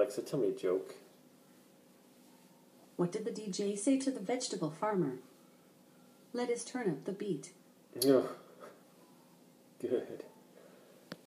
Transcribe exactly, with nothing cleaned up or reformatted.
Alexa, tell me a joke. What did the D J say to the vegetable farmer? Let his turnip the beat. Oh, good.